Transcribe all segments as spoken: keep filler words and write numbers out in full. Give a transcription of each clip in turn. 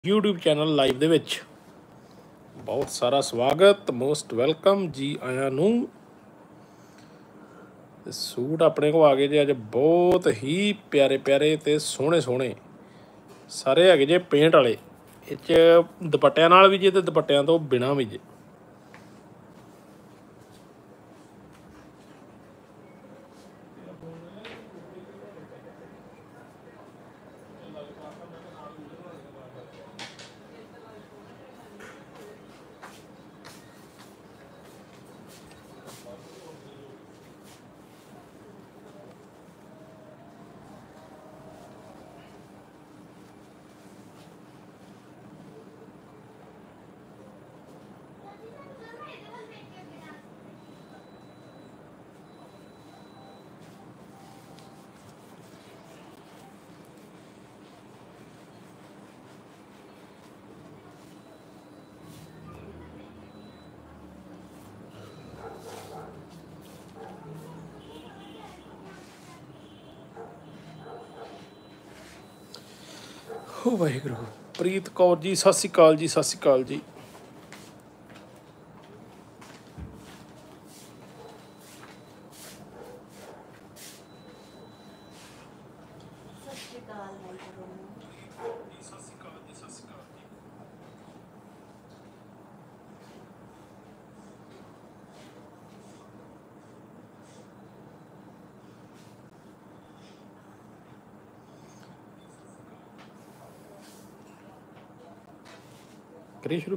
YouTube channel live दे विच बहुत सारा स्वागत, मोस्ट वेलकम जी आया नूं। सूट अपने को आ गए जे अज बहुत ही प्यारे प्यारे ते सोहणे सोहणे सारे है जे पेंट वाले। ये दुपट्टियां नाल भी जे ते दुपट्टियां तो बिना भी जे। हो वाहिगुरू। प्रीत कौर जी सत श्री अकाल जी, सत श्री अकाल जी। करिए शुरू।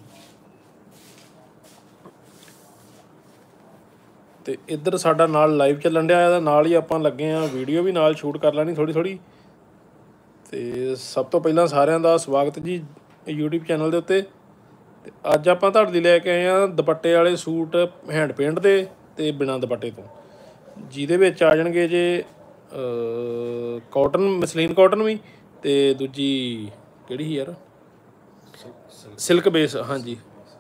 तो इधर साडा नाल लाइव चलन दिया, नाल ही आपां लगे हाँ वीडियो भी नाल शूट कर लैनी थोड़ी थोड़ी। तो सब तो पहला सारिਆਂ ਦਾ स्वागत जी यूट्यूब चैनल के उत्ते। ते अज आपां तुहाडे लई लैके आए हाँ दुपट्टे वाले सूट हैंड पेंट दे ते बिना दुपट्टे तो, जिहदे विच आ जाणगे जे कॉटन मसलीन कॉटन भी ते दूजी किहड़ी ही यार सिल्क बेस। हाँ जी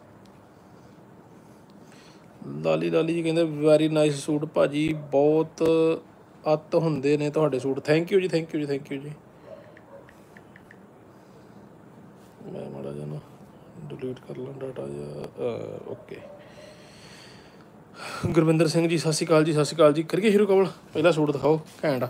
लाली लाली जी कहते वैरी नाइस सूट भाजी, बहुत अत होंदे ने तुहाडे suit. Thank you ji, thank you ji, thank you ji. मैं माड़ा जा ना डिलीट कर ला डाटा जा। ओके गुरविंदर सिंह जी सत श्री अकाल जी, सत श्री अकाल जी। करिए शुरू कमल, पहला सूट दिखाओ घैंट।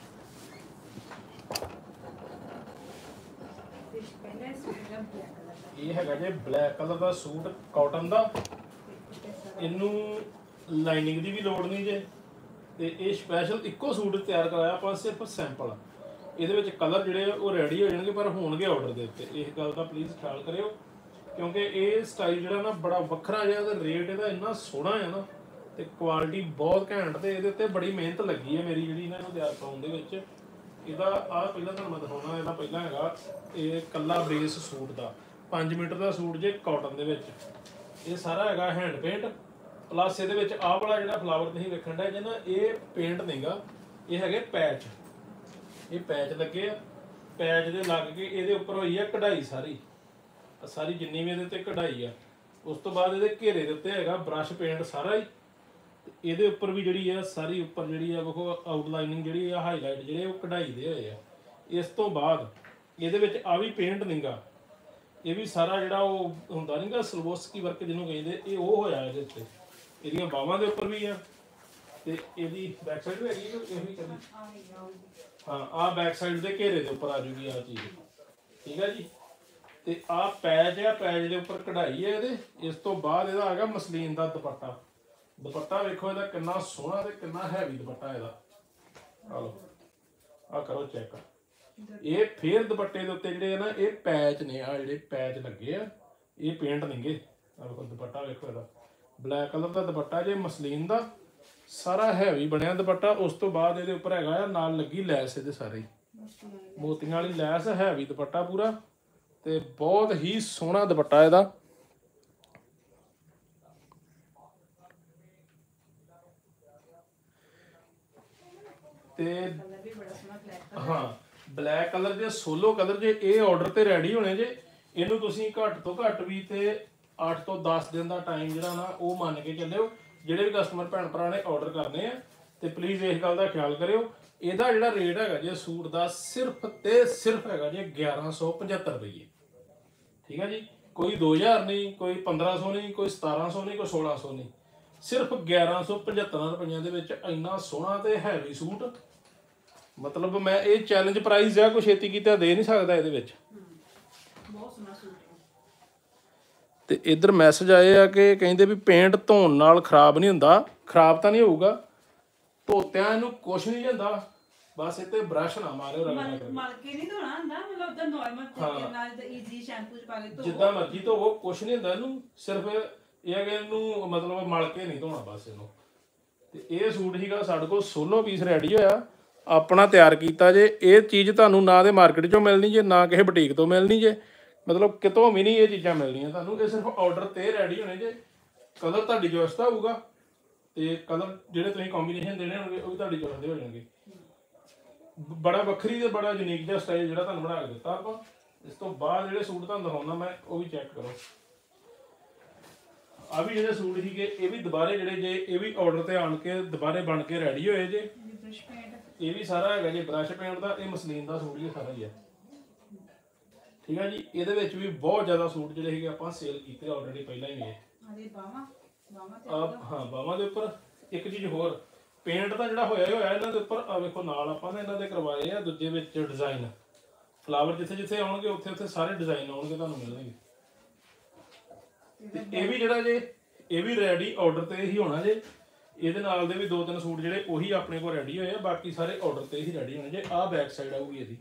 ये हैगा जे ब्लैक कलर का सूट कॉटन का, इनू लाइनिंग की भी लोड़ नहीं जे। तो ये स्पैशल इक्को सूट तैयार कराया आप सिर्फ सैंपल। ये कलर जोड़े वो रेडी हो जाएंगे पर होंगे ऑर्डर के उत्ते, इस गल का प्लीज़ ख्याल करियो क्योंकि ये स्टाइल जो ना बड़ा वक्रा जिहा, रेट इहदा इन्ना सोहना है ना, तो क्वालिटी बहुत घैंट। तो ये बड़ी मेहनत लगी है मेरी जी इन्होंने तैयार कराने के। ਇਹਦਾ ਆ ਪਹਿਲਾਂ ਤੁਹਾਨੂੰ ਮੈਂ ਦਿਖਾਉਣਾ। ਇਹਦਾ ਪਹਿਲਾਂ ਹੈਗਾ ਇਹ ਕੱਲਾ ਬੇਸ ਸੂਟ ਦਾ ਪੰਜ ਮੀਟਰ ਦਾ ਸੂਟ ਜੇ ਕਾਟਨ ਦੇ ਵਿੱਚ। ਇਹ ਸਾਰਾ ਹੈਗਾ ਹੈਂਡ ਪੇਂਟ ਪਲੱਸ ਇਹਦੇ ਵਿੱਚ ਆਹ ਵਾਲਾ ਜਿਹੜਾ ਫਲਾਵਰ ਤੁਸੀਂ ਵੇਖਣ ਦਾ ਜੇ ਨਾ, ਇਹ ਪੇਂਟ ਨਹੀਂਗਾ, ਇਹ ਹੈਗੇ ਪੈਚ। ਇਹ ਪੈਚ ਲੱਗੇ ਆ, ਪੈਚ ਦੇ ਲੱਗ ਕੇ ਇਹਦੇ ਉੱਪਰ ਹੋਈ ਆ ਕਢਾਈ ਸਾਰੀ ਸਾਰੀ ਜਿੰਨੀ ਵੀ ਇਹਦੇ ਉੱਤੇ ਕਢਾਈ ਆ। ਉਸ ਤੋਂ ਬਾਅਦ ਇਹਦੇ ਘੇਰੇ ਦੇ ਉੱਤੇ ਹੈਗਾ ਬਰਸ਼ ਪੇਂਟ ਸਾਰਾ ਹੀ। ਇਹਦੇ ਉੱਪਰ ਵੀ ਜਿਹੜੀ ਆ ਸਾਰੀ ਉੱਪਰ ਜਿਹੜੀ ਆ ਵੇਖੋ ਆਊਟਲਾਈਨਿੰਗ ਜਿਹੜੀ ਆ ਹਾਈਲਾਈਟ ਜਿਹੜੇ ਉਹ ਕਢਾਈ ਦੇ ਹੋਏ ਆ। ਇਸ ਤੋਂ ਬਾਅਦ ਇਹਦੇ ਵਿੱਚ ਆ ਵੀ ਪੇਂਟ ਨਹੀਂਗਾ, ਇਹ ਵੀ ਸਾਰਾ ਜਿਹੜਾ ਉਹ ਹੁੰਦਾ ਨਹੀਂਗਾ ਸਲਵੋਸਕੀ ਵਰਕ ਜਿਹਨੂੰ ਕਹਿੰਦੇ, ਇਹ ਉਹ ਹੋਇਆ ਇਹਦੇ ਉੱਤੇ। ਇਹਦੀਆਂ ਬਾਹਾਂ ਦੇ ਉੱਪਰ ਵੀ ਆ ਤੇ ਇਹਦੀ ਬੈਕ ਸਾਈਡ ਵੀ ਹੈਗੀ ਇਹ ਵੀ ਕਰੀ। ਹਾਂ ਆਹ ਬੈਕ ਸਾਈਡ ਦੇ ਘੇਰੇ ਦੇ ਉੱਪਰ ਆ ਜੂਗੀ ਆਹ ਚੀਜ਼, ਠੀਕ ਹੈ ਜੀ। ਤੇ ਆਹ ਪੈਚ ਆ, ਪੈਚ ਦੇ ਉੱਪਰ ਕਢਾਈ ਹੈ ਇਹਦੇ। ਇਸ ਤੋਂ ਬਾਅਦ ਇਹਦਾ ਹੈਗਾ ਮਸਲੀਨ ਦਾ ਦੁਪੱਟਾ। दुपट्टा वेखो ਇਹਦਾ ਕਿੰਨਾ ਸੋਹਣਾ ਤੇ ਕਿੰਨਾ ਹੈਵੀ ਦੁਪੱਟਾ ਇਹਦਾ। ਆ ਲਓ ਆ ਕਰੋ ਚੈੱਕ। ਇਹ ਫੇਰ ਦੁਪੱਟੇ ਦੇ ਉੱਤੇ ਜਿਹੜੇ ਨਾ ਇਹ ਪੈਚ ਨੇ, ਆ ਜਿਹੜੇ ਪੈਚ ਲੱਗੇ ਆ ਇਹ ਪੇਂਟ ਨਹੀਂਗੇ। ਆ ਵੇਖੋ ਦੁਪੱਟਾ ਵੇਖੋ ਇਹਦਾ ਬਲੈਕ ਕਲਰ ਦਾ ਦੁਪੱਟਾ ਜੇ ਮਸਲੀਨ ਦਾ, ਸਾਰਾ ਹੈਵੀ ਬਣਿਆ ਦੁਪੱਟਾ। ਉਸ ਤੋਂ ਬਾਅਦ ਇਹਦੇ ਉੱਪਰ ਹੈਗਾ ਆ ਨਾਲ ਲੱਗੀ ਲੈਸ, ਇਹਦੇ ਸਾਰੇ ਮੋਤੀਆਂ ਵਾਲੀ ਲੈਸ, ਹੈਵੀ ਦੁਪੱਟਾ ਪੂਰਾ ਤੇ ਬਹੁਤ ਹੀ ਸੋਹਣਾ ਦੁਪੱਟਾ ਇਹਦਾ। ਤੇ ਹਾਂ ਬਲੈਕ ਕਲਰ ਜੇ ਸੋਲੋ ਕਲਰ ਜੇ ਇਹ ਆਰਡਰ ਤੇ ਰੈਡੀ ਹੋਣੇ ਜੇ। ਇਹਨੂੰ ਤੁਸੀਂ ਘੱਟ ਤੋਂ ਘੱਟ ਵੀ ਤੇ ਅੱਠ ਤੋਂ ਦਸ ਦਿਨ ਦਾ ਟਾਈਮ ਜਿਹੜਾ ਨਾ ਉਹ ਮੰਨ ਕੇ ਚੱਲਿਓ। ਜਿਹੜੇ ਵੀ ਕਸਟਮਰ ਭੈਣ ਭਰਾ ਨੇ ਆਰਡਰ ਕਰਨੇ ਆ ਤੇ ਪਲੀਜ਼ ਇਸ ਗੱਲ ਦਾ ਖਿਆਲ ਕਰਿਓ। ਇਹਦਾ ਜਿਹੜਾ ਰੇਟ ਹੈਗਾ ਜੇ ਸੂਟ ਦਾ ਸਿਰਫ ਤੇ ਸਿਰਫ ਹੈਗਾ ਜੇ ਗਿਆਰਾਂ ਸੌ ਪਝੱਤਰ ਰੁਪਈਏ। ਠੀਕ ਹੈ ਜੀ। ਕੋਈ ਦੋ ਹਜ਼ਾਰ ਨਹੀਂ, ਕੋਈ ਪੰਦਰਾਂ ਸੌ ਨਹੀਂ, ਕੋਈ ਸਤਾਰਾਂ ਸੌ ਨਹੀਂ, ਕੋਈ ਸੋਲਾਂ ਸੌ ਨਹੀਂ, ਸਿਰਫ ਗਿਆਰਾਂ ਸੌ ਪਝੱਤਰ ਰੁਪਈਆਂ ਦੇ ਵਿੱਚ ਇੰਨਾ ਸੋਹਣਾ ਤੇ ਹੈਵੀ ਸੂਟ। ਮਤਲਬ ਮੈਂ ਇਹ ਚੈਲੰਜ ਪ੍ਰਾਈਸ ਆ, ਕੋਈ ਛੇਤੀ ਕੀਤਾ ਦੇ ਨਹੀਂ ਸਕਦਾ ਇਹਦੇ ਵਿੱਚ। ਬਹੁਤ ਸੋਹਣਾ ਸੂਟ ਹੈ। ਤੇ ਇੱਧਰ ਮੈਸੇਜ ਆਏ ਆ ਕਿ ਕਹਿੰਦੇ ਵੀ ਪੇਂਟ ਧੋਣ ਨਾਲ ਖਰਾਬ ਨਹੀਂ ਹੁੰਦਾ। ਖਰਾਬ ਤਾਂ ਨਹੀਂ ਹੋਊਗਾ, ਧੋਤਿਆਂ ਇਹਨੂੰ ਕੁਛ ਨਹੀਂ ਜਾਂਦਾ, ਬਸ ਇੱਥੇ ਬ੍ਰਸ਼ ਨਾ ਮਾਰਿਓ ਰਗੜ ਮਲ ਕੇ। ਮਲ ਕੇ ਨਹੀਂ ਧੋਣਾ ਹੁੰਦਾ, ਮਤਲਬ ਉਹਦਾ ਨਾਰਮਲ ਤਰੀਕੇ ਨਾਲ ਜਿੱਦਾਂ ਈਜ਼ੀ ਸ਼ੈਂਪੂ ਚ ਪਾ ਕੇ ਧੋ ਜਿੱਦਾਂ ਮਰਜ਼ੀ ਧੋਵੋ, ਕੁਛ ਨਹੀਂ ਹੁੰਦਾ ਇਹਨੂੰ। ਸਿਰਫ ਇਹ ਹੈ ਕਿ ਇਹਨੂੰ ਮਤਲਬ ਮਲ ਕੇ ਨਹੀਂ ਧੋਣਾ ਬਸ ਇਹਨੂੰ। ਤੇ ਇਹ ਸੂਟ ਸੀਗਾ ਸਾਡੇ ਕੋਲ ਸੋਲੋ ਪੀਸ ਰੈਡੀ ਹੋਇਆ, ਆਪਣਾ ਤਿਆਰ ਕੀਤਾ ਜੇ। ਇਹ ਚੀਜ਼ ਤੁਹਾਨੂੰ ਨਾ ਦੇ ਮਾਰਕੀਟ ਚੋਂ ਮਿਲਣੀ ਜੇ, ਨਾ ਕਿਸੇ ਬੁਟੀਕ ਤੋਂ ਮਿਲਣੀ ਜੇ, ਮਤਲਬ ਕਿਤੋਂ ਵੀ ਨਹੀਂ ਇਹ ਚੀਜ਼ਾਂ ਮਿਲਣੀਆਂ ਤੁਹਾਨੂੰ। ਇਹ ਸਿਰਫ ਆਰਡਰ ਤੇ ਰੈਡੀ ਹੋਣੇ ਜੇ। ਕਲਰ ਤੁਹਾਡੀ ਚੋਇਸ ਦਾ ਹੋਊਗਾ, ਤੇ ਕਲਰ ਜਿਹੜੇ ਤੁਸੀਂ ਕੰਬੀਨੇਸ਼ਨ ਦੇਣੇ ਹੋਣਗੇ ਉਹ ਵੀ ਤੁਹਾਡੀ ਚੋਇਸ ਦੇ ਹੋ ਜਾਣਗੇ। ਬੜਾ ਵੱਖਰੀ ਤੇ ਬੜਾ ਯੂਨੀਕ ਜਿਹਾ ਸਟਾਈਲ ਜਿਹੜਾ ਤੁਹਾਨੂੰ ਬਣਾ ਕੇ ਦਿੱਤਾ ਆਪਾਂ। ਇਸ ਤੋਂ ਬਾਅਦ ਜਿਹੜੇ ਸੂਟ ਤੁਹਾਨੂੰ ਦਿਖਾਉਣਾ ਮੈਂ ਉਹ ਵੀ ਚੈੱਕ ਕਰੋ। ਆ ਵੀ ਜਿਹੜੇ ਸੂਟ ਸੀਗੇ ਇਹ ਵੀ ਦੁਬਾਰੇ ਜਿਹੜੇ ਜੇ ਇਹ ਵੀ ਆਰਡਰ ਤੇ ਆਣ ਕੇ ਦੁਬਾਰੇ ਬਣ ਕੇ ਰੈਡੀ ਹੋਏ ਜੇ। ਬ੍ਰਸ਼ ਪੇਂਟ ਇਹ ਵੀ ਸਾਰਾ ਹੈਗਾ ਜੀ ਬ੍ਰਸ਼ ਪੇਂਟ ਦਾ। ਇਹ ਮਸਲੀਨ ਦਾ ਸੂਟ ਹੀ ਸਾਰਾ ਹੀ ਹੈ, ਠੀਕ ਹੈ ਜੀ। ਇਹਦੇ ਵਿੱਚ ਵੀ ਬਹੁਤ ਜ਼ਿਆਦਾ ਸੂਟ ਜਿਹੜੇ ਸੀਗੇ ਆਪਾਂ ਸੇਲ ਕੀਤੇ ਆਲਰੇਡੀ ਪਹਿਲਾਂ ਹੀ। ਇਹ ਆਦੇ ਬਾਵਾ ਬਾਵਾ ਤੇ ਆ ਹਾਂ ਬਾਹਾਂ ਦੇ ਉੱਪਰ ਇੱਕ ਚੀਜ਼ ਹੋਰ, ਪੇਂਟ ਦਾ ਜਿਹੜਾ ਹੋਇਆ ਹੋਇਆ ਇਹਨਾਂ ਦੇ ਉੱਪਰ ਆ ਵੇਖੋ ਨਾਲ ਆਪਾਂ ਨੇ ਇਹਨਾਂ ਦੇ ਕਰਵਾਏ ਆ ਦੂਜੇ ਵਿੱਚ ਡਿਜ਼ਾਈਨ। ਫਲਾਵਰ ਜਿੱਥੇ ਜਿੱਥੇ ਆਉਣਗੇ ਉੱਥੇ ਉੱਥੇ ਸਾਰੇ ਡਿਜ਼ਾਈਨ ਆਉਣਗੇ ਤੁਹਾਨੂੰ ਮਿਲਣਗੇ। ਤੇ ਇਹ ਵੀ ਜਿਹੜਾ ਜੇ ਇਹ ਵੀ ਰੈਡੀ ਆਰਡਰ ਤੇ ਹੀ ਹੋਣਾ ਜੇ। ਇਹਦੇ ਨਾਲ ਦੇ ਵੀ ਦੋ ਤਿੰਨ ਸੂਟ ਜਿਹੜੇ ਉਹੀ ਆਪਣੇ ਕੋਲ ਰੈਡੀ ਹੋਏ ਆ, ਬਾਕੀ ਸਾਰੇ ਆਰਡਰ ਤੇ ਹੀ ਰੈਡੀ ਹੋਣੇ ਜੇ। ਆਹ ਬੈਕ ਸਾਈਡ ਆਊਗੀ ਇਹਦੀ।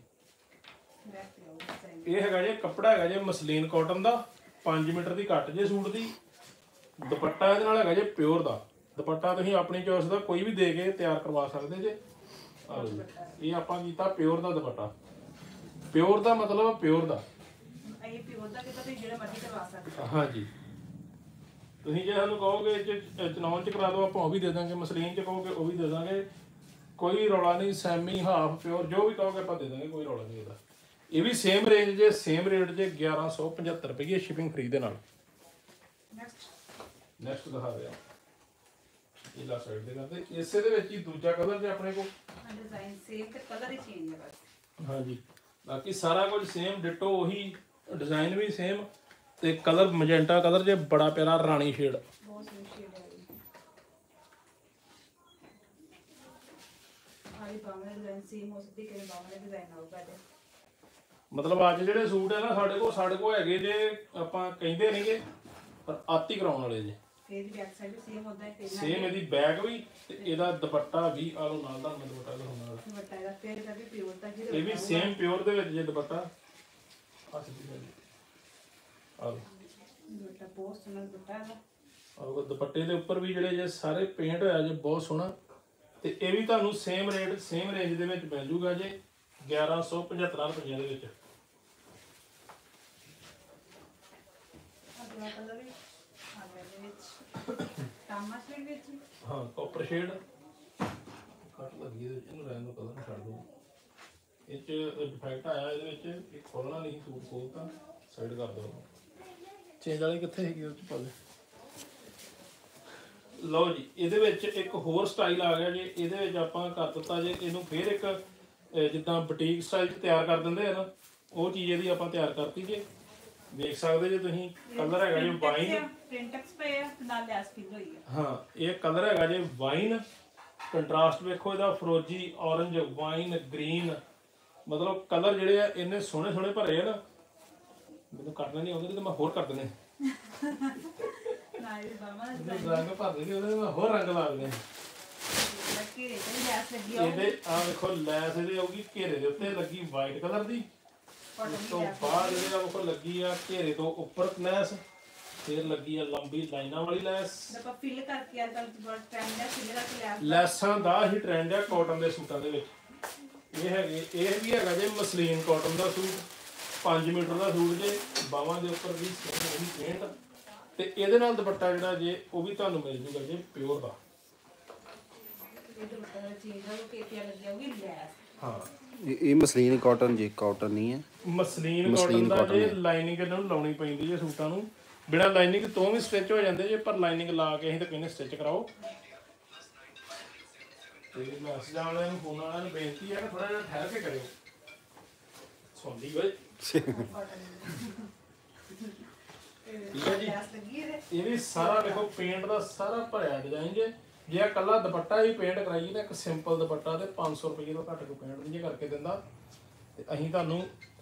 ਇਹ ਹੈਗਾ ਜੇ ਕੱਪੜਾ ਹੈਗਾ ਜੇ ਮਸਲੀਨ ਕਾਟਨ ਦਾ, ਪੰਜ ਮੀਟਰ ਦੀ ਕੱਟ ਜੇ ਸੂਟ ਦੀ। ਦੁਪੱਟਾ ਇਹਦੇ ਨਾਲ ਹੈਗਾ ਜੇ ਪਿਓਰ ਦਾ। ਦੁਪੱਟਾ ਤੁਸੀਂ ਆਪਣੀ ਚੋਇਸ ਦਾ ਕੋਈ ਵੀ ਦੇ ਕੇ ਤਿਆਰ ਕਰਵਾ ਸਕਦੇ ਜੇ। ਇਹ ਆਪਾਂ ਕੀਤਾ ਪਿਓਰ ਦਾ ਦੁਪੱਟਾ। ਪਿਓਰ ਦਾ ਮਤਲਬ ਪਿਓਰ ਦਾ, ਇਹ ਪਿਓਰ ਦਾ ਕਿ ਤੁਸੀਂ ਜਿਹੜਾ ਮਰਜ਼ੀ ਕਰਵਾ ਸਕਦੇ। ਹਾਂਜੀ। ਤੁਸੀਂ ਜੇ ਸਾਨੂੰ ਕਹੋਗੇ ਚਨੌਨ ਚ ਕਰਾ ਦਿਓ ਆਪਾਂ ਉਹ ਵੀ ਦੇ ਦਾਂਗੇ, ਮਸਲੀਨ ਚ ਕਹੋਗੇ ਉਹ ਵੀ ਦੇ ਦਾਂਗੇ, ਕੋਈ ਰੌਲਾ ਨਹੀਂ। ਸੈਮੀ ਹਾਫ ਪਿਓਰ ਜੋ ਵੀ ਕਹੋਗੇ ਆਪਾਂ ਦੇ ਦਾਂਗੇ, ਕੋਈ ਰੌਲਾ ਨਹੀਂ ਇਹਦਾ। ਇਹ ਵੀ ਸੇਮ ਰੇਂਜ ਜੇ ਸੇਮ ਰੇਟ ਜੇ ਗਿਆਰਾਂ ਸੌ ਪਝੱਤਰ ਰੁਪਏ ਸ਼ਿਪਿੰਗ ਫ੍ਰੀ ਦੇ ਨਾਲ। ਨੈਕਸਟ ਨੈਕਸਟ ਦਿਖਾ ਰਿਹਾ ਇਹ ਲਾ ਸਾਈਡ ਦੇ ਕਰਦੇ। ਇਸੇ ਦੇ ਵਿੱਚ ਹੀ ਦੂਜਾ ਕਲਰ ਜੇ ਆਪਣੇ ਕੋਲ ਡਿਜ਼ਾਈਨ ਸੇਮ ਤੇ ਕਲਰ ਹੀ ਚੇਂਜ ਹੈ ਬਸ। ਹਾਂਜੀ, ਬਾਕੀ ਸਾਰਾ ਕੁਝ ਸੇਮ ਡਿਟੋ ਉਹੀ, ਡਿਜ਼ਾਈਨ ਵੀ ਸੇਮ ਤੇ ਕਲਰ ਮੈਜੈਂਟਾ ਕਲਰ ਜੇ ਬੜਾ ਪਿਆਰਾ ਰਾਣੀ ਸ਼ੇਡ। ਬਹੁਤ ਸੋਹਣੀ ਸ਼ੇਡ ਹੈ ਇਹ। ਆਲੀ ਬਾਵਾ ਦਾ ਡਿਜ਼ਾਈਨ ਸੇਮ ਹੋ ਸਕਦੀ ਕਿ ਬਾਵਾ ਦਾ ਡਿਜ਼ਾਈਨ ਆਊਗਾ ਤੇ ਮਤਲਬ ਅੱਜ ਜਿਹੜੇ ਸੂਟ ਹੈ ਨਾ ਸਾਡੇ ਕੋਲ ਸਾਡੇ ਕੋਲ ਹੈਗੇ ਜੇ, ਆਪਾਂ ਕਹਿੰਦੇ ਨਹੀਂਗੇ ਪਰ ਆਤੀ ਕਰਾਉਣ ਵਾਲੇ ਜੇ। ਇਹਦੀ ਬੈਕ ਸਾਈਡ ਵੀ ਸੇਮ ਹੁੰਦਾ ਹੈ ਤੇ ਸੇਮ ਇਹਦੀ ਬੈਗ ਵੀ ਤੇ ਇਹਦਾ ਦੁਪੱਟਾ ਵੀ ਆ ਲੋ ਨਾਲ ਦਾ ਦੁਪੱਟਾ ਦਿਖਾਉਣ ਵਾਲਾ। ਦੁਪੱਟਾ ਦਾ ਫੇਰ ਦਾ ਵੀ ਪਿਓਰ ਦਾ ਹੀ ਇਹ ਵੀ ਸੇਮ ਪਿਓਰ ਦੇ ਵਿੱਚ ਜੇ ਦੁਪੱਟਾ ਆ ਸਿੱਧੀ ਗੱਲ ਆ ਲੋ। ਦੁਪੱਟਾ ਬਹੁਤ ਸੋਹਣਾ ਦੁਪੱਟਾ ਹੈ। ਆਹ ਦੁਪੱਟੇ ਦੇ ਉੱਪਰ ਵੀ ਜਿਹੜੇ ਜੇ ਸਾਰੇ ਪੇਂਟ ਹੋਇਆ ਜੇ ਬਹੁਤ ਸੋਹਣਾ। ਤੇ ਇਹ ਵੀ ਤੁਹਾਨੂੰ ਸੇਮ ਰੇਟ ਸੇਮ ਰੇਂਜ ਦੇ ਵਿੱਚ ਮਿਲ ਜੂਗਾ ਜੇ ਗਿਆਰਾਂ ਸੌ ਪਝੱਤਰ ਰੁਪਏ ਦੇ ਵਿੱਚ। ਅਗਲਾ ਕਲਰ ਵੀ ਆ ਗਿਆ ਇਹਦੇ ਵਿੱਚ ਟਾਮਾ ਸ਼ੇਡ ਵਿੱਚ। ਹਾਂ ਕਾਪਰ ਸ਼ੇਡ ਕੱਟ ਲੱਗੀ ਇਹਦੇ ਵਿੱਚ, ਇਹਨੂੰ ਰਹਿਣ ਦੋ, ਕਲਰ ਛੱਡ ਦੋ। ਇਹ ਚ ਡਿਫੈਕਟ ਆਇਆ ਇਹਦੇ ਵਿੱਚ, ਇਹ ਖੋਲਣਾ ਨਹੀਂ, ਸੂਟ ਖੋਲਤਾ ਸਾਈਡ ਕਰ ਦੋ। ਚੇਂਜ ਵਾਲੀ ਕਿੱਥੇ ਹੈਗੀ ਉਹ ਚ ਪਾ ਦੇ। ਲਓ ਜੀ ਇਹਦੇ ਵਿੱਚ ਇੱਕ ਹੋਰ ਸਟਾਈਲ ਆ ਗਿਆ ਜੇ। ਇਹਦੇ ਵਿੱਚ ਆਪਾਂ ਕਰ ਦਿੱਤਾ ਜੇ ਇਹਨੂੰ ਫੇਰ ਇੱਕ ਜਿੱਦਾਂ ਬੁਟੀਕ ਸਟਾਈਲ ਚ ਤਿਆਰ ਕਰ ਦਿੰਦੇ ਆ ਨਾ, ਉਹ ਚੀਜ਼ ਇਹਦੀ ਆਪਾਂ ਤਿਆਰ ਕਰਤੀ ਜੇ। ਦੇਖ ਸਕਦੇ ਜੇ ਤੁਸੀਂ, ਕਲਰ ਹੈਗਾ ਜੀ ਵਾਈਨ, ਪ੍ਰਿੰਟੈਕਸ ਪਏ ਆ ਨਾਲ ਲੈਸ ਪਿੰਨ ਹੋਈ ਆ। ਹਾਂ ਇਹ ਕਲਰ ਹੈਗਾ ਜੇ ਵਾਈਨ। ਕੰਟਰਾਸਟ ਵੇਖੋ ਇਹਦਾ, ਫਰੋਜੀ, ਔਰੰਜ, ਵਾਈਨ, ਗ੍ਰੀਨ, ਮਤਲਬ ਕਲਰ ਜਿਹੜੇ ਆ ਇੰਨੇ ਸੋਹਣੇ ਸੋਹਣੇ ਭਰੇ ਆ ਨਾ, ਮੈਨੂੰ ਕੱਟਣਾ ਨਹੀਂ ਆਉਂਦਾ ਤੇ ਮੈਂ ਹੋਰ ਕਰ ਦਿੰਦੇ। ਨਾਲ ਇਹ ਬਾਵਾ ਰੰਗ ਭਰ ਦੇ ਉਹਦੇ ਮੈਂ ਹੋਰ ਰੰਗ ਲਾ ਦਿੰਦੇ। ਲੱਕੀ ਰੇ ਤੇ ਲੈਸ ਲੱਗੀ ਆ। ਇਹਦੇ ਆ ਵੇਖੋ ਲੈਸ ਇਹਦੇ ਆਊਗੀ ਘੇਰੇ ਦੇ ਉੱਤੇ ਲੱਗੀ ਵਾਈਟ ਕਲਰ ਦੀ। ਉਸ ਤੋਂ ਬਾਅਦ ਇਹਦੇ ਨਾਲ ਵੇਖੋ ਲੱਗੀ ਆ ਘੇਰੇ ਤੋਂ ਉੱਪਰ ਲੈਸ, ਫਿਰ ਲੱਗੀ ਆ ਲੰਬੀ ਲਾਈਨਾਂ ਵਾਲੀ ਲੈਸ। ਆਪਾਂ ਫਿਲ ਕਰਕੇ ਆ ਕੱਲ ਬਹੁਤ ਟ੍ਰੈਂਡ ਹੈ ਫਿਲ ਕਰਕੇ ਲੈਸ। ਲੈਸਾਂ ਦਾ ਹੀ ਟ੍ਰੈਂਡ ਹੈ ਕਾਟਨ ਦੇ ਸੂਟਾਂ ਦੇ ਵਿੱਚ। ਇਹ ਹੈਗੇ ਇਹ ਵੀ ਹੈਗਾ ਜੇ ਮਸਲੀਨ ਕਾਟਨ ਦਾ ਸੂਟ, ਪੰਜ ਮੀਟਰ ਦਾ ਸੂਟ ਜੇ। ਬਾਹਾਂ ਦੇ ਉੱਪਰ ਵੀ ਸੇਮ ਪੇਂਟ ਤੇ ਇਹਦੇ ਨਾਲ ਦੁਪੱਟਾ ਜਿਹੜਾ ਜੇ ਉਹ ਵੀ ਤੁਹਾਨੂੰ ਮਿਲ ਜੂਗਾ ਜੇ ਪਿਓਰ ਦਾ। ਇਹ ਦੁਪੱਟਾ ਦਾ ਚੇਂਜ ਹੋ ਕੇ ਪਿਆ ਲੱਗਿਆ ਹੋਊਗੀ ਲੈਸ। ਹਾਂ ਇਹ ਮਸਲੀਨ ਕਾਟਨ ਜੀ, ਕਾਟਨ ਨਹੀਂ ਹੈ, ਮਸਲੀਨ ਕਾਟਨ ਦਾ ਜੇ। ਲਾਈਨਿੰਗ ਇਹਨਾਂ ਨੂੰ ਲਾਉਣੀ ਪੈਂਦੀ ਜੇ ਸੂਟਾਂ ਨੂੰ, ਬਿਨਾਂ ਲਾਈਨਿੰਗ ਤੋਂ ਵੀ ਸਟਿਚ ਹੋ ਜਾਂਦੇ ਜੇ, ਪਰ ਲਾਈਨਿੰਗ ਲਾ ਕੇ ਅਸੀਂ ਤਾਂ ਕਹਿੰਦੇ ਸਟਿਚ ਕਰਾਓ। ਤੇ ਮੈਸੇਜ ਵਾਲਿਆਂ ਨੂੰ ਫੋਨ ਵਾਲਿਆਂ ਨੂੰ ਬੇਨਤੀ ਹੈ ਕਿ ਥੋੜਾ ਜਿਹਾ ਠਹਿਰ ਕੇ ਕਰਿਓ। ਸੁਣਦੀ ਓਏ ਇਹ ਵੀ ਸਾਰਾ ਦੇਖੋ ਪੇਂਟ ਦਾ ਸਾਰਾ ਭਰਿਆ ਡਿਜ਼ਾਈਨ ਜੇ ਜੇ ਆ ਕੱਲਾ ਦੁਪੱਟਾ ਹੀ ਪੇਂਟ ਕਰਾਈਏ ਤਾਂ ਇੱਕ ਸਿੰਪਲ ਦੁਪੱਟਾ ਤੇ ਪੰਜ ਸੌ ਰੁਪਏ ਤੋਂ ਘੱਟ ਕੋ ਪੇਂਟ ਨਹੀਂ ਜੇ ਕਰਕੇ ਦਿੰਦਾ ਤੇ ਅਸੀਂ ਤੁਹਾਨੂੰ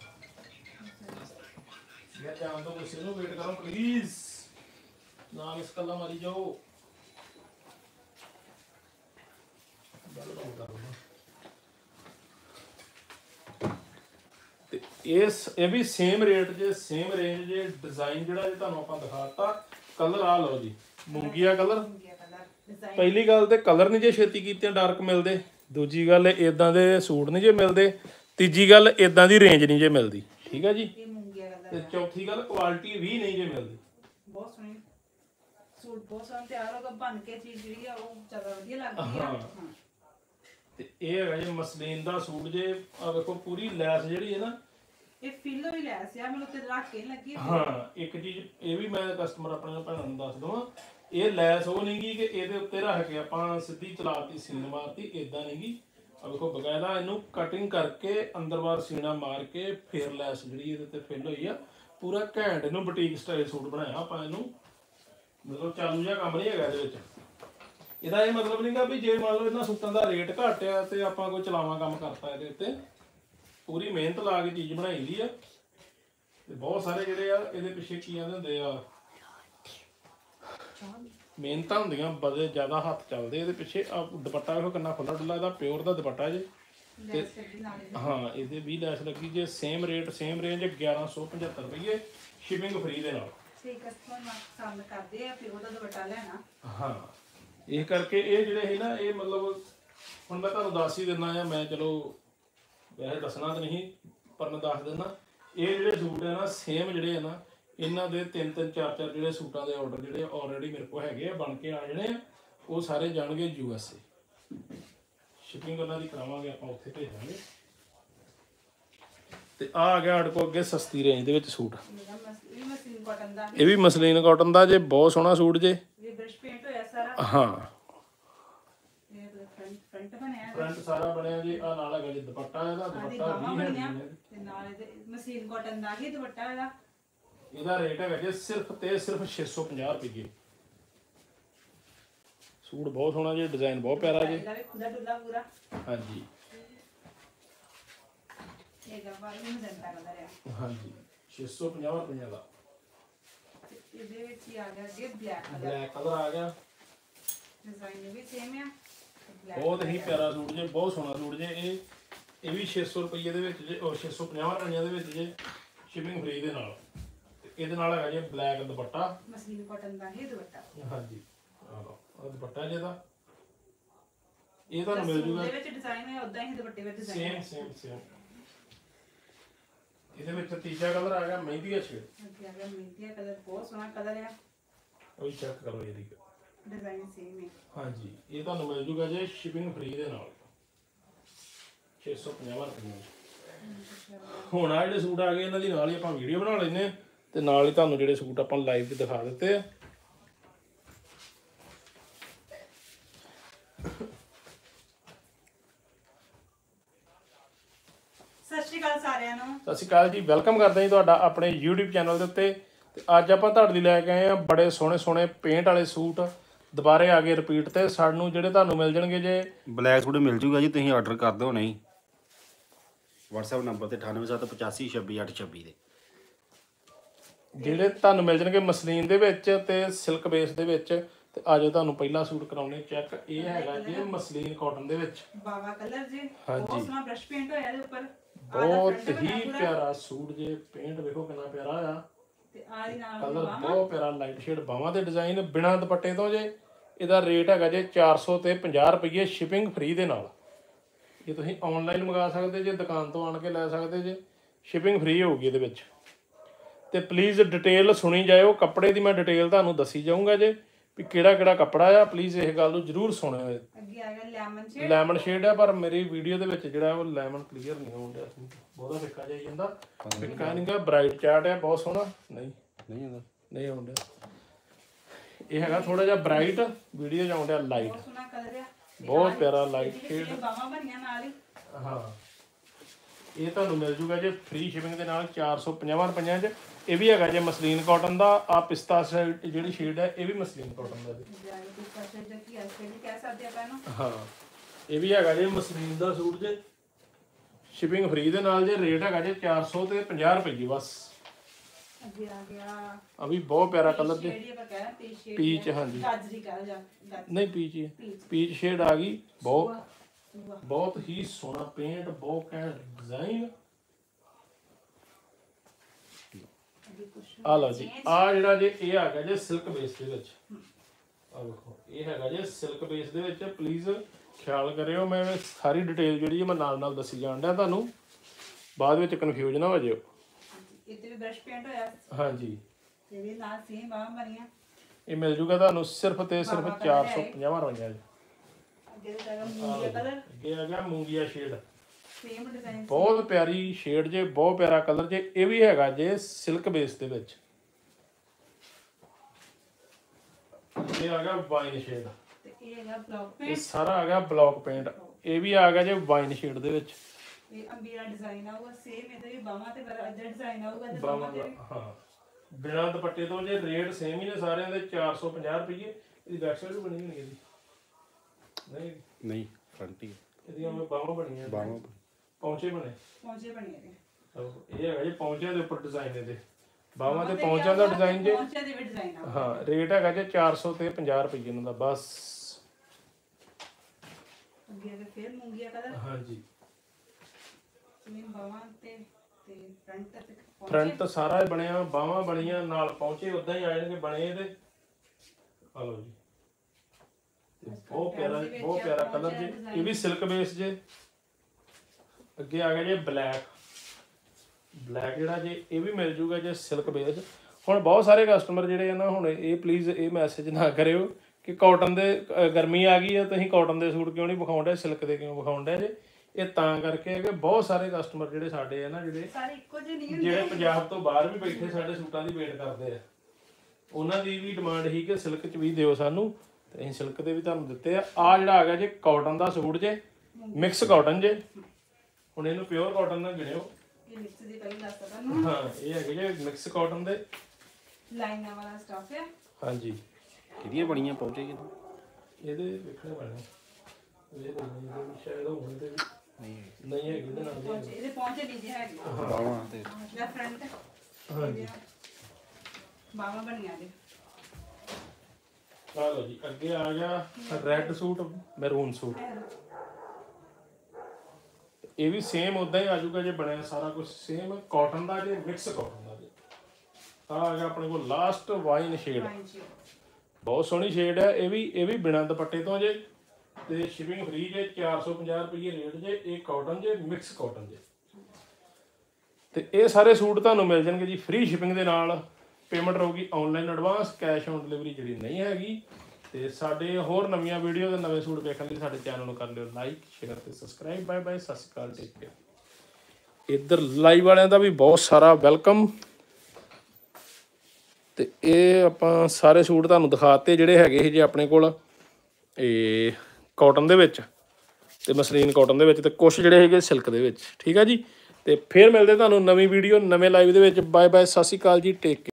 ਇਹ ਜਾਣ ਤੋਂ ਕਿਸੇ ਨੂੰ ਵੇਟ ਕਰੋ ਪਲੀਜ਼ ਨਾਲ ਇਸ ਕੱਲਾ ਮਾਰੀ ਜਾਓ ਗੱਲ ਕਰ ਲਓ ਤੇ ਇਸ ਇਹ ਵੀ ਸੇਮ ਰੇਟ ਜੇ ਸੇਮ ਰੇਂਜ ਜੇ ਡਿਜ਼ਾਈਨ ਜਿਹੜਾ ਜੇ ਤੁਹਾਨੂੰ ਆਪਾਂ ਦਿਖਾਤਾ ਕਲਰ ਆ ਲਓ ਜੀ ਮੂੰਗੀਆ ਕਲਰ ਗਿਆ ਕਲਰ ਡਿਜ਼ਾਈਨ ਪਹਿਲੀ ਗੱਲ ਤੇ ਕਲਰ ਨਹੀਂ ਜੇ ਛੇਤੀ ਕੀਤੇ ਡਾਰਕ ਮਿਲਦੇ ਦੂਜੀ ਗੱਲ ਇਦਾਂ ਦੇ ਸੂਟ ਨਹੀਂ ਜੇ ਮਿਲਦੇ ਤੀਜੀ ਗੱਲ ਇਦਾਂ ਦੀ ਰੇਂਜ ਨਹੀਂ ਜੇ ਮਿਲਦੀ ਠੀਕ ਹੈ ਜੀ ਇਹ ਮੂੰਗੀਆ ਕਲਰ ਤੇ ਚੌਥੀ ਗੱਲ ਕੁਆਲਿਟੀ ਵੀ ਨਹੀਂ ਜੇ ਮਿਲਦੀ ਬਹੁਤ ਸੋਹਣੀ ਸੂਟ ਬਹੁਤ ਸੋਹਣਾ ਤਿਆਰ ਹੋ ਗਿਆ ਬਣ ਕੇ ਚੀਜ਼ ਜਿਹੜੀ ਆ ਉਹ ਜ਼ਿਆਦਾ ਵਧੀਆ ਲੱਗਦੀ ਆ ਹਾਂ। ਹਾਂ ਤੇ ਇਹ ਹੈਗਾ ਜੀ ਮਸਲੀਨ ਦਾ ਸੂਟ ਜੇ ਆ ਵੇਖੋ ਪੂਰੀ ਲੈਸ ਜਿਹੜੀ ਹੈ ਨਾ ਇਹ ਫਿੱਲੋ ਹੀ ਲੈ ਸਿਆ ਮੈਨੂੰ ਤੇ ਰੱਖ ਕੇ ਨੀ ਲੱਗੀ ਹਾਂ ਇੱਕ ਚੀਜ਼ ਇਹ ਵੀ ਮੈਂ ਕਸਟਮਰ ਆਪਣੇ ਭੈਣਾਂ ਨੂੰ ਦੱਸ ਦਵਾਂ ਇਹ ਲੈਸ ਉਹ ਨਹੀਂ ਗੀ ਕਿ ਇਹਦੇ ਉੱਤੇ ਰੱਖ ਕੇ ਆਪਾਂ ਸਿੱਧੀ ਚਲਾਤੀ ਸੀਨ ਮਾਰਤੀ ਇਦਾਂ ਨਹੀਂ ਗੀ ਆ ਵੇਖੋ ਬਕਾਇਦਾ ਇਹਨੂੰ ਕਟਿੰਗ ਕਰਕੇ ਅੰਦਰ ਬਾਹਰ ਸੀਨਾ ਮਾਰ ਕੇ ਫੇਰ ਲੈਸ ਜਿਹੜੀ ਇਹਦੇ ਤੇ ਫਿੱਲ ਹੋਈ ਆ ਪੂਰਾ ਘੈਂਟ ਇਹਨੂੰ ਬੁਟੀਕ ਸਟਾਈਲ ਸੂਟ ਬਣਾਇਆ ਆਪਾਂ ਇਹਨੂੰ ਮਤਲਬ ਚਾਲੂ ਜਿਹਾ ਕੰਮ ਨਹੀਂ ਹੈਗਾ ਇਹਦੇ ਵਿੱਚ ਇਹਦਾ ਇਹ ਮਤਲਬ ਨਹੀਂਗਾ ਵੀ ਜੇ ਮੰਨ ਲਓ ਇਹਨਾਂ ਸੂਟਾਂ ਦਾ ਰੇਟ ਘੱਟ ਆ ਤੇ ਆਪਾਂ ਕੋਈ ਚਲਾਵਾਂ ਕੰਮ ਕਰਤਾ ਇਹਦੇ ਉੱਤੇ ਪੂਰੀ ਮਿਹਨਤ ਲਾ ਕੇ ਚੀਜ਼ ਬਣਾਈ ਦੀ ਆ ਤੇ ਬਹੁਤ ਸਾਰੇ ਜਿਹੜੇ ਆ ਇਹਦੇ ਪਿੱਛੇ ਕੀ ਆਂਦੇ ਹੁੰਦੇ ਆ ਮਿਹਨਤਾਂ ਹੁੰਦੀਆਂ ਬੜੇ ਜ਼ਿਆਦਾ ਹੱਥ ਚੱਲਦੇ ਇਹਦੇ ਪਿੱਛੇ ਆ ਦੁਪੱਟਾ ਵੇਖੋ ਕਿੰਨਾ ਖੁੱਲਾ ਡੁੱਲਾ ਇਹਦਾ ਪਿਓਰ ਦਾ ਦੁਪੱਟਾ ਜੇ ਲੈਸ ਕੱਢੀ ਨਾਲ ਇਹਦੇ। ਹਾਂ ਇਹਦੇ ਵੀ ਲੈਸ ਲੱਗੀ ਜੇ ਸੇਮ ਰੇਟ ਸੇਮ ਰੇਂਜ ਗਿਆਰਾਂ ਸੌ ਪਝੱਤਰ ਰੁਪਏ ਸ਼ਿਪਿੰਗ ਫ੍ਰੀ ਦੇ ਨਾਲ ਤੇ ਕਸਟਮਰ ਨਾ ਪਸੰਦ ਕਰਦੇ ਆ ਫਿਰ ਉਹਦਾ ਦੁਪੱਟਾ ਲੈਣਾ ਹਾਂ ਇਹ ਕਰਕੇ ਇਹ ਜਿਹੜੇ ਹੈ ਨਾ ਇਹ ਮਤਲਬ ਹੁਣ ਮੈਂ ਤੁਹਾਨੂੰ ਦੱਸ ਹੀ ਦਿੰਦਾ ਆ ਮੈਂ ਚਲੋ ਵੈਸੇ ਦੱਸਣਾ ਤਾਂ ਨਹੀਂ ਪਰ ਮੈਂ ਦੱਸ ਦਿੰਦਾ ਇਹ ਜਿਹੜੇ ਸੂਟ ਹੈ ਨਾ ਸੇਮ ਜਿਹੜੇ ਆ ਨਾ ਇਹਨਾਂ ਦੇ ਤਿੰਨ ਤਿੰਨ ਚਾਰ ਚਾਰ ਜਿਹੜੇ ਸੂਟਾਂ ਦੇ ਆਰਡਰ ਜਿਹੜੇ ਆਲਰੇਡੀ ਮੇਰੇ ਕੋਲ ਹੈਗੇ ਆ ਬਣ ਕੇ ਆ ਜਾਣੇ ਆ ਉਹ ਸਾਰੇ ਜਾਣਗੇ ਯੂ ਐਸ ਏ ਸ਼ਿਪਿੰਗ ਉਹਨਾਂ ਦੀ ਕਰਾਵਾਂਗੇ ਆਪਾਂ ਉੱਥੇ ਭੇਜਾਂਗੇ ਤੇ ਆ ਆ ਗਿਆ ਸਾਡੇ ਕੋਲ ਅੱਗੇ ਸਸਤੀ ਰੇਂਜ ਦੇ ਵਿੱਚ ਸੂਟ ਮੇਰਾ ਮਸ ਇਹ ਮਸਲੀਨ ਕਾਟਨ ਦਾ ਇਹ ਵੀ ਮਸਲੀਨ ਕਾਟਨ ਦਾ ਜੇ ਬਹੁਤ ਸੋਹਣਾ ਸੂਟ ਜੇ ਇਹ ਬ੍ਰਸ਼ ਪੇਂਟ ਹੋਇਆ ਸਾਰਾ ਹਾਂ ਇਹ ਫਰੰਟ ਫਰੰਟ ਬਣਿਆ ਫਰੰਟ ਸਾਰਾ ਬਣਿਆ ਜੀ ਆ ਨਾਲ ਹੈਗਾ ਜੀ ਦੁਪੱਟਾ ਇਹਦਾ ਆਦੀ ਦੁਪੱਟਾ ਬਾਹਾਂ ਵੀ ਹੈ ਬਣੀਆਂ ਤੇ ਨਾਲ ਇਹਦੇ ਮਸਲੀਨ ਕਾਟਨ ਦਾ ਹੀ ਦੁਪੱਟਾ ਇਹਦਾ ਇਹਦਾ ਰੇਟ ਹੈਗਾ ਜੀ ਸਿਰਫ ਤੇ ਸਿਰਫ ਛੇ ਸੌ ਪੰਜਾਹ ਰੁਪਏ ਸੂਟ ਬਹੁਤ ਸੋਹਣਾ ਜੀ ਡਿਜ਼ਾਈਨ ਬਹੁਤ ਪਿਆਰਾ ਜੀ ਇਹਦਾ ਵੀ ਖੁੱਲਾ ਡੁੱਲਾ ਪੂਰਾ ਹਾਂਜੀ ਇਹ ਗਵਾ ਇਹ ਮਜੰਟਾ ਕਲਰ ਆ ਹਾਂਜੀ ਛੇ ਸੌ ਪੰਜਾਹ ਰੁਪਏ ਦਾ ਤੇ ਇਹਦੇ ਵਿੱਚ ਹੀ ਆ ਗਿਆ ਅੱਗੇ ਬਲੈਕ ਕਲਰ ਬਲੈਕ ਕਲਰ ਆ ਗਿਆ ਡਿਜ਼ਾਈਨ ਵੀ ਸੇਮ ਆ black ਬਹੁਤ ਹੀ ਪਿਆਰਾ ਸੂਟ ਜੇ ਬਹੁਤ ਸੋਹਣਾ ਸੂਟ ਜੇ ਇਹ ਇਹ ਵੀ ਛੇ ਸੌ ਰੁਪਏ ਦੇ ਵਿੱਚ ਜੇ ਉਹ ਛੇ ਸੌ ਪੰਜਾਹ ਰੁਪਏ ਦੇ ਵਿੱਚ ਜੇ ਸ਼ਿਪਿੰਗ ਫ੍ਰੀ ਦੇ ਨਾਲ ਤੇ ਇਹਦੇ ਨਾਲ ਹੈਗਾ ਜੀ ਬਲੈਕ ਦੁਪੱਟਾ ਮਸਲੀਨ ਕਾਟਨ ਦਾ ਹੀ ਦੁਪੱਟਾ ਹਾਂਜੀ ਆ ਲਓ ਆ ਦੁਪੱਟਾ ਜਿਹਦਾ ਇਹ ਤੁਹਾਨੂੰ ਮਿਲ ਜੂਗਾ ਇਹਦੇ ਵਿੱਚ ਡਿਜ਼ਾਈਨ ਹੈ ਉਦਾਂ ਹੀ ਦੁਪੱਟੇ ਵਿੱਚ ਡਿਜ਼ਾਈਨ ਸੇਮ ਸੇਮ ਸੇਮ ਇਹਦੇ ਵਿੱਚ ਤੀਜਾ ਕਲਰ ਆ ਗਿਆ ਮਹਿੰਦੀ ਸ਼ੇਡ ਅੱਗੇ ਆ ਗਿਆ ਮਹਿੰਦੀ ਕਲਰ ਬਹੁਤ ਸੋਹਣਾ ਕਲਰ ਆ ਉਹ ਚੈੱਕ ਕਰੋ ਇਹਦੀ ਡਿਜ਼ਾਈਨ ਸੇਮ ਹੈ ਹਾਂਜੀ ਇਹ ਤੁਹਾਨੂੰ ਮਿਲ ਜੂਗਾ ਜੇ ਸ਼ਿਪਿੰਗ ਫ੍ਰੀ ਦੇ ਨਾਲ ਛੇ ਸੌ ਪੰਜਾਹ ਰੁਪਏ ਹੁਣ ਆ ਜਿਹੜੇ ਸੂਟ ਆ ਗਏ ਇਹਨਾਂ ਦੀ ਨਾਲ ਹੀ ਆਪਾਂ ਵੀਡੀਓ ਬਣਾ ਲੈਨੇ ਆ ਤੇ ਨਾਲ ਹੀ ਤੁਹਾਨੂੰ ਜਿਹੜੇ ਸੂਟ ਆਪਾਂ ਲਾਈਵ ਤੇ ਦਿਖਾ ਦਿੱਤੇ ਆ ਸਤਿ ਸ਼੍ਰੀ ਅਕਾਲ ਸਾਰਿਆਂ ਨੂੰ ਸਤਿ ਸ਼੍ਰੀ ਅਕਾਲ ਜੀ ਵੈਲਕਮ ਕਰਦੇ ਹਾਂ ਜੀ ਤੁਹਾਡਾ ਆਪਣੇ YouTube ਚੈਨਲ ਦੇ ਉੱਤੇ ਤੇ ਅੱਜ ਆਪਾਂ ਤੁਹਾਡੇ ਲਈ ਲੈ ਕੇ ਆਏ ਆ ਬੜੇ ਸੋਹਣੇ ਸੋਹਣੇ ਪੇਂਟ ਵਾਲੇ ਸੂਟ ਦੁਬਾਰੇ ਆ ਗਏ ਰਿਪੀਟ ਤੇ ਸਾਨੂੰ ਜਿਹੜੇ ਤੁਹਾਨੂੰ ਮਿਲ ਜਾਣਗੇ ਜੇ ਬਲੈਕ ਸੂਟ ਮਿਲ ਜੂਗਾ ਜੀ ਤੁਸੀਂ ਆਰਡਰ ਕਰ ਦਿਓ ਨਹੀਂ WhatsApp ਨੰਬਰ ਤੇ ਅਠਾਨਵੇਂ ਸੱਤ ਪਚਾਸੀ ਛੱਬੀ ਅੱਠ ਛੱਬੀ ਦੇ ਜਿਹੜੇ ਤੁਹਾਨੂੰ ਮਿਲ ਜਾਣਗੇ ਮਸਲੀਨ ਦੇ ਵਿੱਚ ਤੇ ਸਿਲਕ ਬੇਸ ਦੇ ਵਿੱਚ ਤੇ ਆਜੋ ਤੁਹਾਨੂੰ ਪਹਿਲਾ ਸੂਟ ਕਰਾਉਣੇ ਚੈੱਕ ਇਹ ਹੈਗਾ ਜੀ ਮਸਲੀਨ ਕਾਟਨ ਦੇ ਵਿੱਚ ਬਾਵਾ ਕਲਰ ਜੀ ਹਾਂਜੀ। ਬਹੁਤ ਸੋਹਣਾ ਬ੍ਰਸ਼ ਪੇਂਟ ਹੋਇਆ ਇਹਦੇ ਉੱਪਰ ਬਹੁਤ ਹੀ ਪਿਆਰਾ ਸੂਟ ਜੇ ਪੇਂਟ ਵੇਖੋ ਕਿੰਨਾ ਪਿਆਰਾ ਆ ਤੇ ਆ ਦੀ ਨਾਲ ਕਲਰ ਬਹੁਤ ਪਿਆਰਾ ਲਾਈਟ ਸ਼ੇਡ ਬਾਹਾਂ ਦੇ ਡਿਜ਼ਾਈਨ ਬਿਨਾ ਦੁਪੱਟੇ ਤੋਂ ਜੇ ਇਹਦਾ ਰੇਟ ਹੈਗਾ ਜੇ ਚਾਰ ਸੌ ਤੇ ਪੰਜਾਹ ਰੁਪਏ ਸ਼ਿਪਿੰਗ ਫ੍ਰੀ ਦੇ ਨਾਲ ਇਹ ਤੁਸੀਂ ਆਨਲਾਈਨ ਮੰਗਾ ਸਕਦੇ ਜੇ ਦੁਕਾਨ ਤੋਂ ਆਣ ਕੇ ਲੈ ਸਕਦੇ ਜੇ ਸ਼ਿਪਿੰਗ ਫ੍ਰੀ ਹੋਊਗੀ ਇਹਦੇ ਵਿੱਚ ਤੇ ਪਲੀਜ਼ ਡਿਟੇਲ ਸੁਣੀ ਜਾਇਓ ਕੱਪੜੇ ਦੀ ਮੈਂ ਡਿਟੇਲ ਤੁਹਾਨੂੰ ਦੱਸੀ ਜਾਊਂਗਾ ਜੇ ਵੀ ਕਿਹੜਾ ਕਿਹੜਾ ਕੱਪੜਾ ਆ ਪਲੀਜ਼ ਇਹ ਗੱਲ ਨੂੰ ਜਰੂਰ ਸੁਣਿਓ ਅੱਗੇ ਆ ਗਿਆ ਲੈਮਨ ਸ਼ੇਡ ਲੈਮਨ ਸ਼ੇਡ ਆ ਪਰ ਮੇਰੀ ਵੀਡੀਓ ਦੇ ਵਿੱਚ ਜਿਹੜਾ ਉਹ ਲੈਮਨ ਕਲੀਅਰ ਨਹੀਂ ਆਉਣ ਡਿਆ ਬਹੁਤਾ ਫਿੱਕਾ ਜਿਹਾ ਜਾਂਦਾ ਫਿੱਕਾ ਨਹੀਂਗਾ ਬ੍ਰਾਈਟ ਚਾਰਟ ਆ ਬਹੁਤ ਸੋਹਣਾ ਨਹੀਂ ਨਹੀਂ ਹੁੰਦਾ ਨਹੀਂ ਆਉਣ ਡਿਆ ਇਹ ਹੈਗਾ ਥੋੜਾ ਜਿਹਾ ਬ੍ਰਾਈਟ ਵੀਡੀਓ 'ਚ ਆਉਣ ਡਿਆ ਲਾਈਟ ਬਹੁਤ ਸੋਹਣਾ ਕਲਰ ਆ ਬਹੁਤ ਪਿਆਰਾ ਲਾਈਟ ਸ਼ੇਡ ਬਾਵਾ ਬਣੀਆਂ ਨਾਲ ਹੀ ਹਾਂ ਇਹ ਤੁਹਾਨੂੰ ਮਿਲ ਜੂਗਾ ਜੇ ਫ੍ਰੀ ਸ਼ਿਪਿੰਗ ਦੇ ਨਾਲ ਚਾਰ ਸੌ ਪੰਜਾਹ ਰੁਪਈਆਂ 'ਚ ਇਹ ਵੀ ਹੈਗਾ ਜੇ ਮਸਲੀਨ ਕਾਟਨ ਦਾ। ਆ ਪਿਸਤਾ ਸ਼ੇਡ ਜਿਹੜੀ ਸ਼ੇਡ ਹੈ ਇਹ ਵੀ ਮਸਲੀਨ ਕਾਟਨ ਦਾ ਜੀ। ਡਿਜ਼ਾਈਨ ਦੀ ਫੈਸ਼ਨ ਜੋ ਕੀ ਐਸੇ ਵੀ ਕਹਿ ਸਕਦੇ ਆਪਾਂ ਇਹਨੂੰ। ਹਾਂ ਇਹ ਵੀ ਹੈਗਾ ਜੇ ਮਸਲੀਨ ਦਾ ਸੂਟ ਜੇ, ਸ਼ਿਪਿੰਗ ਫ੍ਰੀ ਦੇ ਨਾਲ ਜੇ। ਰੇਟ ਹੈਗਾ ਜੇ ਚਾਰ ਸੌ ਤੇ ਪੰਜਾਹ ਰੁਪਏ ਜੀ ਬਸ। ਅੱਗੇ ਆ ਗਿਆ ਆ ਵੀ ਬਹੁਤ ਪਿਆਰਾ ਕਲਰ ਜੇ, ਜਿਹੜੀ ਆਪਾਂ ਕਹਿੰਦੇ ਪੀਚ ਸ਼ੇਡ ਪੀਚ ਹਾਂਜੀ ਗਾਜਰੀ ਕਹ ਜਾ ਗਾਜਰੀ ਨਹੀਂ ਪੀਚ ਹੀ ਹੈ। ਪੀਚ ਪੀਚ ਸ਼ੇਡ ਆ ਗਈ। ਬਹੁਤ ਵਾਹ ਬਹੁਤ ਹੀ ਸੋਹਣਾ ਪੇਂਟ, ਬਹੁਤ ਘੈਂਟ ਡਿਜ਼ਾਈਨ। ਅੱਗੇ ਕੁਛ ਆ ਲਓ ਜੀ, ਆ ਜਿਹੜਾ ਜੇ ਇਹ ਆ ਗਿਆ ਜੇ ਸਿਲਕ ਬੇਸ ਦੇ ਵਿੱਚ। ਆ ਵੇਖੋ ਇਹ ਹੈਗਾ ਜੇ ਸਿਲਕ ਬੇਸ ਦੇ ਵਿੱਚ। ਪਲੀਜ਼ ਖਿਆਲ ਕਰਿਓ, ਮੈਂ ਸਾਰੀ ਡਿਟੇਲ ਜਿਹੜੀ ਹੈ ਮੈਂ ਨਾਲ ਨਾਲ ਦੱਸੀ ਜਾਣ ਡਿਆ ਤੁਹਾਨੂੰ, ਬਾਅਦ ਵਿੱਚ ਕਨਫਿਊਜ਼ ਨਾ ਹੋ ਜਾਇਓ। ਇੱਥੇ ਵੀ ਬ੍ਰਸ਼ ਪੇਂਟ ਹੋਇਆ ਹਾਂਜੀ ਤੇ ਵੀ ਨਾਲ ਸੇਮ ਬਾਹਾਂ ਬਣੀਆਂ। ਇਹ ਮਿਲ ਜੂਗਾ ਤੁਹਾਨੂੰ ਸਿਰਫ ਤੇ ਸਿਰਫ ਚਾਰ ਸੌ ਪੰਜਾਹ ਰੁਪਈਆ ਜੀ। ਅੱਗੇ ਤੇ ਹੈਗਾ ਮੂੰਗੀਆ ਕਲਰ, ਅੱਗੇ ਆ ਗਿਆ ਮੂੰਗੀਆ ਸ਼ੇਡ। ਸੇਮ ਡਿਜ਼ਾਈਨ ਬਹੁਤ ਪਿਆਰੀ ਸ਼ੇਡ ਜੇ, ਬਹੁਤ ਪਿਆਰਾ ਕਲਰ ਜੇ। ਇਹ ਵੀ ਹੈਗਾ ਜੇ ਸਿਲਕ ਬੇਸ ਦੇ ਵਿੱਚ। ਇਹ ਆ ਗਿਆ ਵਾਈਨ ਸ਼ੇਡ। ਤੇ ਇਹ ਹੈਗਾ ਬਲੌਕ ਇਹ ਪੇਂਟ। ਸਾਰਾ ਆ ਗਿਆ ਬਲੌਕ ਪੇਂਟ। ਇਹ ਵੀ ਆ ਗਿਆ ਜੇ ਵਾਈਨ ਸ਼ੇਡ ਦੇ ਵਿੱਚ। ਇਹ ਅੰਬੀਰਾ ਡਿਜ਼ਾਈਨ ਆਊਗਾ ਸੇਮ। ਇਹਦੇ ਵੀ ਬਾਹਾਂ ਤੇ ਬੜਾ ਡਿਜ਼ਾਈਨ ਆਊਗਾ ਤੇ ਬਾਵਾਂ ਬਾਹਾਂ ਤੇ ਦਾ ਵੀ ਹਾਂ ਬਿਨਾਂ ਦੁਪੱਟੇ ਤੋਂ ਜੇ। ਰੇਟ ਸੇਮ ਹੀ ਨੇ ਸਾਰਿਆਂ ਦੇ ਚਾਰ ਸੌ ਪੰਜਾਹ ਰੁਪਏ। ਇਹਦੀ ਬੈਕ ਸਾਈਡ ਵੀ ਬਣੀ ਹੋਣੀ ਇਹਦੀ ਨਹੀਂ ਨਹੀਂ ਫਰੰਟ ਹੀ ਇਹਦੀਆਂ ਬਾਹਾਂ ਬਣੀਆਂ, ਬਾਹਾਂ ਪੌਂਚੇ ਬਣੇ। ਪਹੁੰਚੇ ਬਣੀ ਇਹਦੇ। ਇਹ ਹੈਗਾ ਜੀ ਪੌਂਚਿਆਂ ਦੇ ਉੱਪਰ ਡਿਜ਼ਾਈਨ ਇਹਦੇ, ਬਾਹਾਂ ਤੇ ਪੌਂਚਿਆਂ ਦਾ ਡਿਜ਼ਾਈਨ ਜੇ। ਪਹੁੰਚਿਆ ਦੇ ਵੀ ਡਿਜ਼ਾਈਨ ਆਊਗਾ। ਹਾਂ ਰੇਟ ਹੈਗਾ ਜੇ ਚਾਰ ਸੌ ਤੇ ਪੰਜਾਹ ਰੁਪਏ ਇਹਨਾਂ ਦਾ ਬਸ। ਅੱਗੇ ਆ ਗਿਆ ਫਿਰ ਮੂੰਗੀਆ ਕਲਰ। ਹਾਂਜੀ ਸੇਮ ਬਾਹਾਂ ਤੇ ਤੇ ਫਰੰਟ ਤੇ ਪਹੁੰਚੇ। ਫਰੰਟ ਸਾਰਾ ਹੀ ਬਣਿਆ, ਬਾਹਾਂ ਬਣੀਆਂ, ਨਾਲ ਪਹੁੰਚੇ ਉਦਾਂ ਹੀ ਆ ਜਾਣਗੇ ਬਣੇ ਇਹਦੇ। ਆ ਲਓ ਜੀ, ਤੇ ਬਹੁਤ ਪਿਆਰਾ ਬਹੁਤ ਪਿਆਰਾ ਕਲਰ ਜੇ। ਇਹ ਵੀ ਸਿਲਕ ਬੇਸ ਜੇ। ਅੱਗੇ ਆ ਗਿਆ ਜੇ ਬਲੈਕ। ਬਲੈਕ ਜਿਹੜਾ ਜੇ ਇਹ ਵੀ ਮਿਲ ਜੂਗਾ ਜੇ ਸਿਲਕ ਬੇਸ। ਹੁਣ ਬਹੁਤ ਸਾਰੇ ਕਸਟਮਰ ਜਿਹੜੇ ਆ ਨਾ, ਹੁਣ ਇਹ ਪਲੀਜ਼ ਇਹ ਮੈਸੇਜ ਨਾ ਕਰਿਓ ਕਿ ਕਾਟਨ ਦੇ ਅ, ਗਰਮੀ ਆ ਗਈ ਆ ਤੁਸੀਂ ਕਾਟਨ ਦੇ ਸੂਟ ਕਿਉਂ ਨਹੀਂ ਵਿਖਾਉਂਦੇ, ਸਿਲਕ ਦੇ ਕਿਉਂ ਵਿਖਾਉਂਦੇ ਜੇ। ਇਹ ਤਾਂ ਕਰਕੇ ਕਿ ਬਹੁਤ ਸਾਰੇ ਕਸਟਮਰ ਜਿਹੜੇ ਸਾਡੇ ਆ ਨਾ, ਜਿਹੜੇ ਸਾਰੇ ਇੱਕੋ ਜਿਹੇ ਨਹੀਂ ਹੁੰਦੇ। ਜਿਹੜੇ ਪੰਜਾਬ ਤੋਂ ਬਾਹਰ ਵੀ ਬੈਠੇ ਸਾਡੇ ਸੂਟਾਂ ਦੀ ਵੇਟ ਕਰਦੇ ਆ, ਉਹਨਾਂ ਦੀ ਵੀ ਡਿਮਾਂਡ ਸੀ ਕਿ ਸਿਲਕ 'ਚ ਵੀ ਦਿਓ ਸਾਨੂੰ, ਤੇ ਅਸੀਂ ਸਿਲਕ ਦੇ ਵੀ ਤੁਹਾਨੂੰ ਦਿੱਤੇ ਆ। ਆ ਜਿਹੜਾ ਆ ਗਿਆ ਜੇ ਕਾਟਨ ਦਾ ਸੂਟ ਜੇ, ਮਿਕਸ ਕਾਟਨ ਜੇ। ਹੁਣ ਇਹਨੂੰ ਪਿਓਰ ਕਾਟਨ ਨਾਲ ਗਿਣਿਓ। ਇਹ ਮਿਕਸ ਦੀ ਪਹਿਲਾਂ ਦੱਸਦਾ ਤੁਹਾਨੂੰ। ਹਾਂ ਇਹ ਹੈਗੇ ਜੇ ਮਿਕਸ ਕਾਟਨ ਦੇ ਲਾਈਨਾਂ ਵਾਲਾ ਸਟਫ ਹੈ। ਹਾਂਜੀ ਇਹਦੀਆਂ ਬਣੀਆਂ ਪਹੁੰਚੇ ਕਿ ਇਹਦੇ ਵੇਖਣੇ ਪੈਣੇ। ਇਹ ਤਾਂ ਨਹੀਂ, ਇਹਦੇ ਵੀ ਸ਼ਾਇਦ ਹੋਣ ਤੇ ਵੀ ਨਹੀਂ ਨਹੀਂ ਹੈਗੀ ਇਹਦੇ ਨਾਲ ਦੀ। ਪਹੁੰਚੇ ਇਹਦੇ ਪਹੁੰਚੇ ਨਹੀਂ ਜੇ ਹੈਗੇ। ਬਾਹਾਂ ਤੇ ਜਾਂ ਫਰੰਟ ਹਾਂਜੀ ਬਾਹਾਂ ਬਣੀਆਂ ਦੇ। ਆ ਲਓ ਜੀ, ਅੱਗੇ ਆ ਗਿਆ ਰੈੱਡ ਸੂਟ, ਮੈਰੂਨ ਸੂਟ। ਇਹ ਵੀ ਸੇਮ ਉਦਾਂ ਹੀ ਆ ਜਾਊਗਾ ਜੇ ਬਣਿਆ ਸਾਰਾ ਕੁਝ ਸੇਮ ਕਾਟਨ ਦਾ ਜੇ, ਮਿਕਸ ਕਾਟਨ ਦਾ ਜੇ। ਆ ਆ ਗਿਆ ਆਪਣੇ ਕੋਲ last wine shade. Wine shade ਬਹੁਤ ਸੋਹਣੀ ਸ਼ੇਡ ਹੈ। ਇਹ ਵੀ ਇਹ ਵੀ ਬਿਨਾਂ ਦੁਪੱਟੇ ਤੋਂ ਜੇ, ਤੇ ਸ਼ਿਪਿੰਗ ਫ੍ਰੀ ਜੇ। ਚਾਰ ਸੌ ਪੰਜਾਹ ਰੁਪਏ ਰੇਟ ਜੇ। ਇਹ ਕਾਟਨ ਜੇ, ਮਿਕਸ ਕਾਟਨ ਜੇ। ਤੇ ਇਹ ਸਾਰੇ ਸੂਟ ਤੁਹਾਨੂੰ ਮਿਲ ਜਾਣਗੇ ਜੀ ਫ੍ਰੀ ਸ਼ਿਪਿੰਗ ਦੇ ਨਾਲ। ਪੇਮੈਂਟ ਰਹੂਗੀ online advance, cash on delivery ਜਿਹੜੀ ਨਹੀਂ ਹੈਗੀ। ਤੇ ਸਾਡੇ ਹੋਰ ਨਵੀਆਂ ਵੀਡੀਓ ਤੇ ਨਵੇਂ ਸੂਟ ਵੇਖਣ ਲਈ ਸਾਡੇ ਚੈਨਲ ਨੂੰ ਕਰ ਲਿਓ ਲਾਈਕ, ਸ਼ੇਅਰ ਤੇ ਸਬਸਕ੍ਰਾਈਬ। ਬਾਏ ਬਾਏ, ਸਤਿ ਸ਼੍ਰੀ ਅਕਾਲ, ਟੇਕ ਕੇਅਰ। ਇੱਧਰ ਲਾਈਵ ਵਾਲਿਆਂ ਦਾ ਵੀ ਬਹੁਤ ਸਾਰਾ ਵੈਲਕਮ। ਤੇ ਇਹ ਆਪਾਂ ਸਾਰੇ ਸੂਟ ਤੁਹਾਨੂੰ ਦਿਖਾਤੇ ਜਿਹੜੇ ਹੈਗੇ ਸੀ ਜੇ ਆਪਣੇ ਕੋਲ, ਇਹ ਕਾਟਨ ਦੇ ਵਿੱਚ ਤੇ ਮਸਲੀਨ ਕਾਟਨ ਦੇ ਵਿੱਚ, ਤੇ ਕੁਛ ਜਿਹੜੇ ਹੈਗੇ ਸਿਲਕ ਦੇ ਵਿੱਚ। ਠੀਕ ਆ ਜੀ, ਤੇ ਫਿਰ ਮਿਲਦੇ ਤੁਹਾਨੂੰ ਨਵੀਂ ਵੀਡੀਓ ਨਵੇਂ ਲਾਈਵ ਦੇ ਵਿੱਚ। ਬਾਏ ਬਾਏ, ਸਤਿ ਸ਼੍ਰੀ ਅਕਾਲ ਜੀ, ਟੇਕ ਕੇਅਰ।